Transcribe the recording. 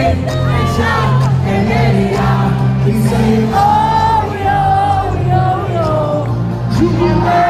it and shout and let it out. We say, oh, yo, yo, yo. You